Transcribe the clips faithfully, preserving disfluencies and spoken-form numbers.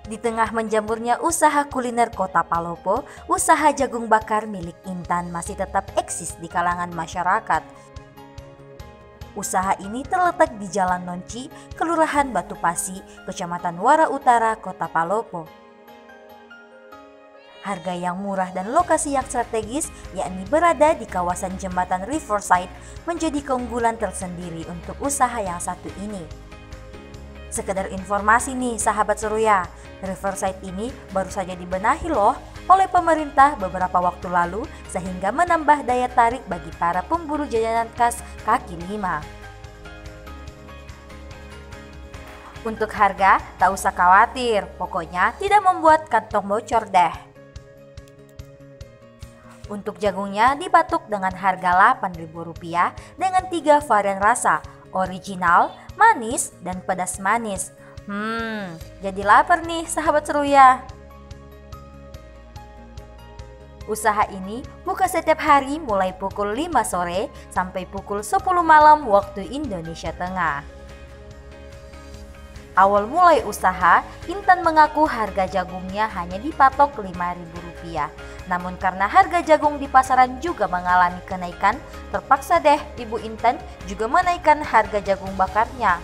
Di tengah menjamurnya usaha kuliner Kota Palopo, usaha jagung bakar milik Intan masih tetap eksis di kalangan masyarakat. Usaha ini terletak di Jalan Nonci, Kelurahan Batu Pasi, Kecamatan Wara Utara, Kota Palopo. Harga yang murah dan lokasi yang strategis, yakni berada di kawasan jembatan Riverside, menjadi keunggulan tersendiri untuk usaha yang satu ini. Sekedar informasi nih sahabat Seruya, Riverside ini baru saja dibenahi loh oleh pemerintah beberapa waktu lalu sehingga menambah daya tarik bagi para pemburu jajanan khas kaki lima. Untuk harga, tak usah khawatir, pokoknya tidak membuat kantong bocor deh. Untuk jagungnya dipatok dengan harga delapan ribu rupiah dengan tiga varian rasa, original, manis, dan pedas manis. Hmm, jadi lapar nih sahabat Seruya. Usaha ini buka setiap hari mulai pukul lima sore sampai pukul sepuluh malam waktu Indonesia Tengah. Awal mulai usaha, Intan mengaku harga jagungnya hanya dipatok lima ribu rupiah. Namun karena harga jagung di pasaran juga mengalami kenaikan, terpaksa deh Ibu Intan juga menaikkan harga jagung bakarnya.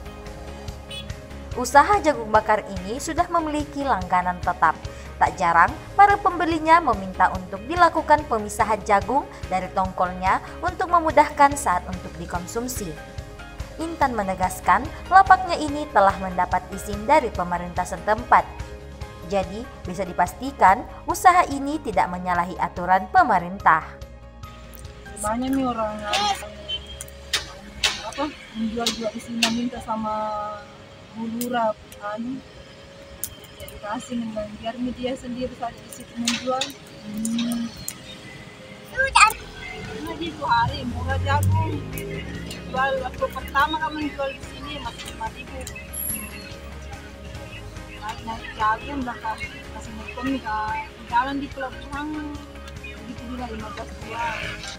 Usaha jagung bakar ini sudah memiliki langganan tetap. Tak jarang para pembelinya meminta untuk dilakukan pemisahan jagung dari tongkolnya untuk memudahkan saat untuk dikonsumsi. Intan menegaskan lapaknya ini telah mendapat izin dari pemerintah setempat. Jadi bisa dipastikan usaha ini tidak menyalahi aturan pemerintah. Banyak nih orang yang apa menjual-jual isinya minta sama bulura anu edukasi dengan biar media sendiri saja di situ menjual. Hmm. Cuma di dua hari murah jagung. Jual waktu pertama kamu jual di sini masih lima ribu. Naik jagung udah kasih nonton ke jalan di pelabuhan begitu juga lima belas ribuan.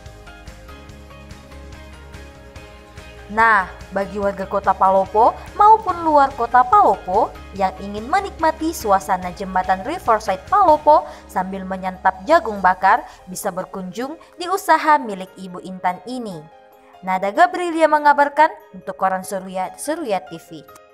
Nah, bagi warga Kota Palopo maupun luar Kota Palopo yang ingin menikmati suasana jembatan Riverside Palopo sambil menyantap jagung bakar, bisa berkunjung di usaha milik Ibu Intan ini. Nada Gabrilia mengabarkan untuk Koran Seruya, Seruya T V.